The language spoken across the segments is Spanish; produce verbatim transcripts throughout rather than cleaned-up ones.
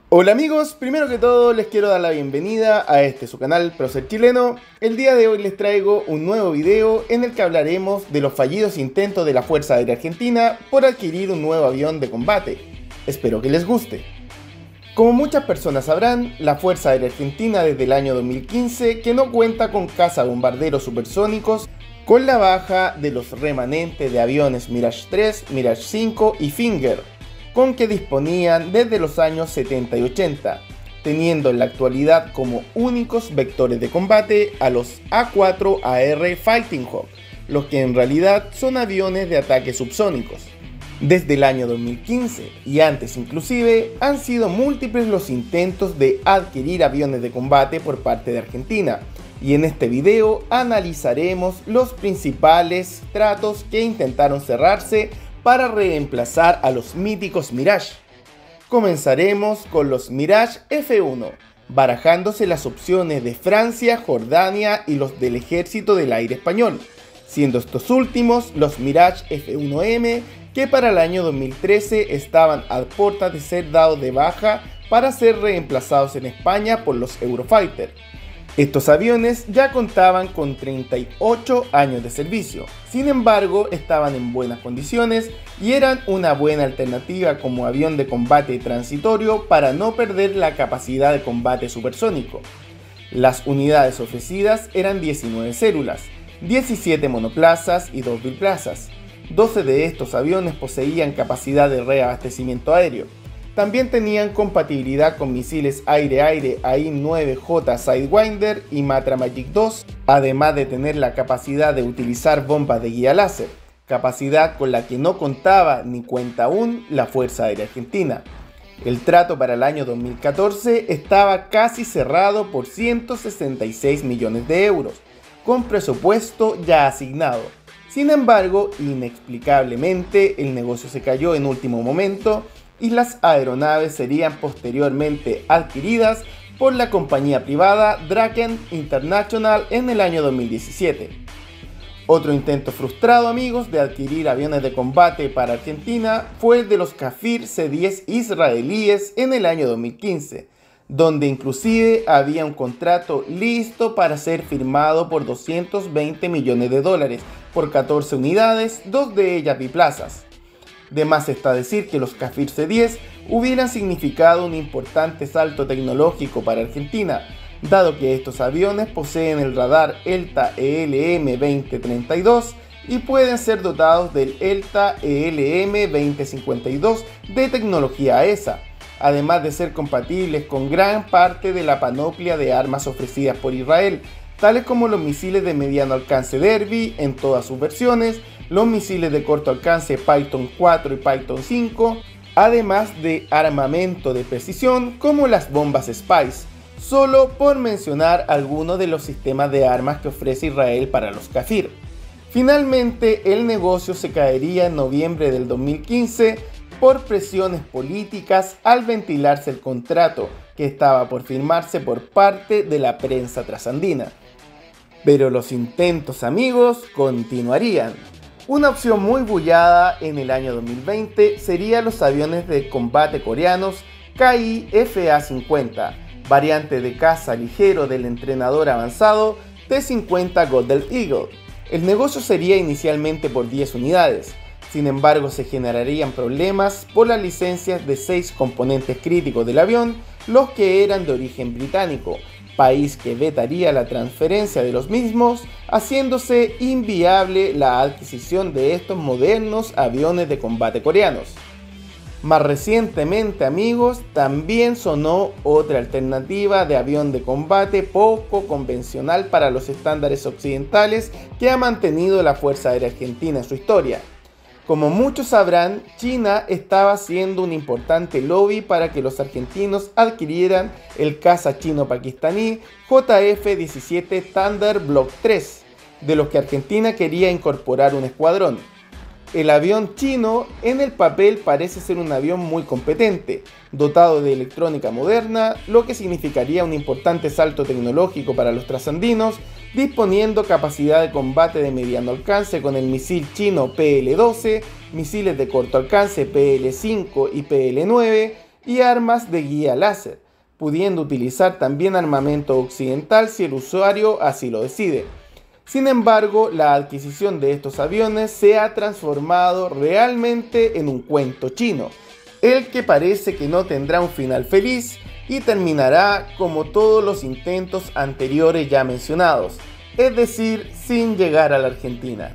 Hola amigos, primero que todo les quiero dar la bienvenida a este su canal Prócer Chileno. El día de hoy les traigo un nuevo video en el que hablaremos de los fallidos intentos de la Fuerza Aérea Argentina por adquirir un nuevo avión de combate. Espero que les guste. Como muchas personas sabrán, la Fuerza Aérea Argentina desde el año dos mil quince que no cuenta con cazabombarderos supersónicos, con la baja de los remanentes de aviones Mirage tres, Mirage cinco y Finger, con que disponían desde los años setenta y ochenta, teniendo en la actualidad como únicos vectores de combate a los A cuatro A R Fighting Hawk, los que en realidad son aviones de ataque subsónicos. Desde el año dos mil quince y antes inclusive han sido múltiples los intentos de adquirir aviones de combate por parte de Argentina, y en este video analizaremos los principales tratos que intentaron cerrarse para reemplazar a los míticos Mirage. Comenzaremos con los Mirage F uno, barajándose las opciones de Francia, Jordania y los del Ejército del Aire Español, siendo estos últimos los Mirage F uno M, que para el año dos mil trece estaban a puertas de ser dados de baja para ser reemplazados en España por los Eurofighter. Estos aviones ya contaban con treinta y ocho años de servicio, sin embargo estaban en buenas condiciones y eran una buena alternativa como avión de combate transitorio para no perder la capacidad de combate supersónico. Las unidades ofrecidas eran diecinueve células, diecisiete monoplazas y dos biplazas. doce de estos aviones poseían capacidad de reabastecimiento aéreo. También tenían compatibilidad con misiles aire-aire A I nueve J Sidewinder y Matra Magic dos, además de tener la capacidad de utilizar bombas de guía láser, capacidad con la que no contaba ni cuenta aún la Fuerza Aérea Argentina. El trato para el año dos mil catorce estaba casi cerrado por ciento sesenta y seis millones de euros, con presupuesto ya asignado. Sin embargo, inexplicablemente el negocio se cayó en último momento y las aeronaves serían posteriormente adquiridas por la compañía privada Draken International en el año dos mil diecisiete. Otro intento frustrado, amigos, de adquirir aviones de combate para Argentina fue el de los Kafir C diez israelíes en el año dos mil quince, donde inclusive había un contrato listo para ser firmado por doscientos veinte millones de dólares por catorce unidades, dos de ellas biplazas. De más está decir que los Kafir C diez hubieran significado un importante salto tecnológico para Argentina, dado que estos aviones poseen el radar ELTA E L M veinte treinta y dos y pueden ser dotados del ELTA E L M veinte cincuenta y dos de tecnología E S A, además de ser compatibles con gran parte de la panoplia de armas ofrecidas por Israel, tales como los misiles de mediano alcance Derby en todas sus versiones, los misiles de corto alcance Python cuatro y Python cinco, además de armamento de precisión como las bombas Spice, solo por mencionar algunos de los sistemas de armas que ofrece Israel para los Kafir. Finalmente, el negocio se caería en noviembre del dos mil quince por presiones políticas al ventilarse el contrato que estaba por firmarse por parte de la prensa trasandina. Pero los intentos, amigos, continuarían. Una opción muy bullada en el año dos mil veinte serían los aviones de combate coreanos K I F A cincuenta, variante de caza ligero del entrenador avanzado T cincuenta Golden Eagle. El negocio sería inicialmente por diez unidades, sin embargo se generarían problemas por las licencias de seis componentes críticos del avión, los que eran de origen británico, país que vetaría la transferencia de los mismos, haciéndose inviable la adquisición de estos modernos aviones de combate coreanos. Más recientemente, amigos, también sonó otra alternativa de avión de combate poco convencional para los estándares occidentales que ha mantenido la Fuerza Aérea Argentina en su historia. Como muchos sabrán, China estaba haciendo un importante lobby para que los argentinos adquirieran el caza chino-pakistaní J F diecisiete Thunder Block tres, de los que Argentina quería incorporar un escuadrón. El avión chino en el papel parece ser un avión muy competente, dotado de electrónica moderna, lo que significaría un importante salto tecnológico para los trasandinos, disponiendo capacidad de combate de mediano alcance con el misil chino P L doce, misiles de corto alcance P L cinco y P L nueve, y armas de guía láser, pudiendo utilizar también armamento occidental si el usuario así lo decide. Sin embargo, la adquisición de estos aviones se ha transformado realmente en un cuento chino, el que parece que no tendrá un final feliz y terminará como todos los intentos anteriores ya mencionados, es decir, sin llegar a la Argentina.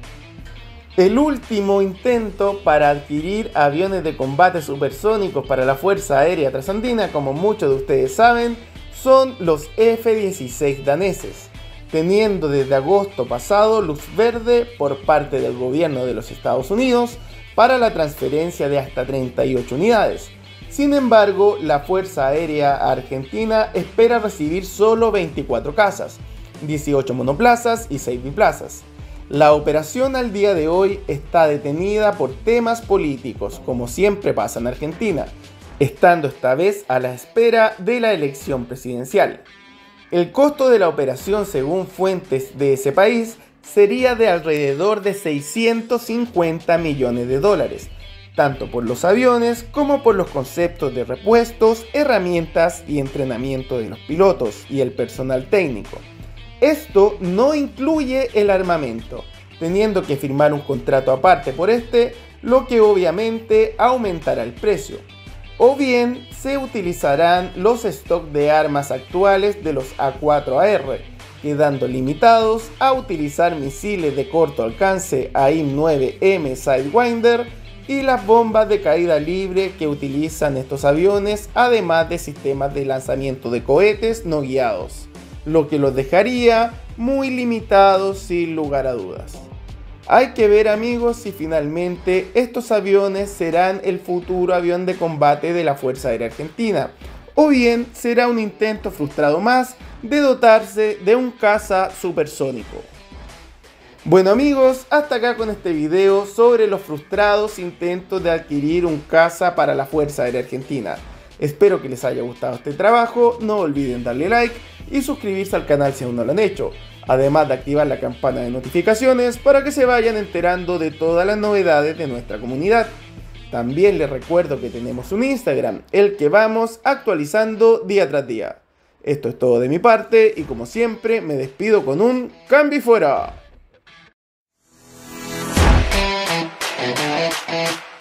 El último intento para adquirir aviones de combate supersónicos para la Fuerza Aérea Trasandina, como muchos de ustedes saben, son los F dieciséis daneses, teniendo desde agosto pasado luz verde por parte del gobierno de los Estados Unidos para la transferencia de hasta treinta y ocho unidades. Sin embargo, la Fuerza Aérea Argentina espera recibir solo veinticuatro cazas, dieciocho monoplazas y seis biplazas. La operación al día de hoy está detenida por temas políticos, como siempre pasa en Argentina, estando esta vez a la espera de la elección presidencial. El costo de la operación, según fuentes de ese país, sería de alrededor de seiscientos cincuenta millones de dólares, tanto por los aviones como por los conceptos de repuestos, herramientas y entrenamiento de los pilotos y el personal técnico. Esto no incluye el armamento, teniendo que firmar un contrato aparte por este, lo que obviamente aumentará el precio. O bien se utilizarán los stocks de armas actuales de los A cuatro A R, quedando limitados a utilizar misiles de corto alcance A I M nueve M Sidewinder y las bombas de caída libre que utilizan estos aviones, además de sistemas de lanzamiento de cohetes no guiados, lo que los dejaría muy limitados sin lugar a dudas. Hay que ver, amigos, si finalmente estos aviones serán el futuro avión de combate de la Fuerza Aérea Argentina, o bien será un intento frustrado más de dotarse de un caza supersónico. Bueno, amigos, hasta acá con este video sobre los frustrados intentos de adquirir un caza para la Fuerza Aérea Argentina. Espero que les haya gustado este trabajo, no olviden darle like y suscribirse al canal si aún no lo han hecho, además de activar la campana de notificaciones para que se vayan enterando de todas las novedades de nuestra comunidad. También les recuerdo que tenemos un Instagram, el que vamos actualizando día tras día. Esto es todo de mi parte y como siempre me despido con un cambio y fuera.